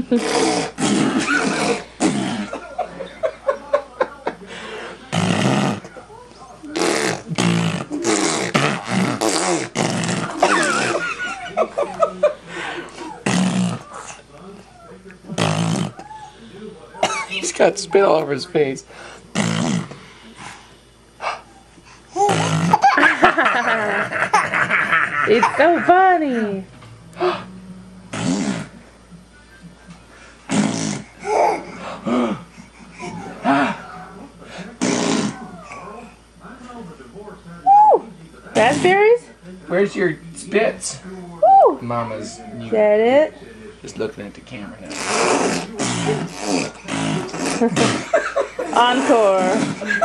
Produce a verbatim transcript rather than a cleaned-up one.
He's got spit all over his face. It's so funny. Raspberries? Where's your spits? Woo. Mama's new. Is that it? Just looking at the camera now. Encore.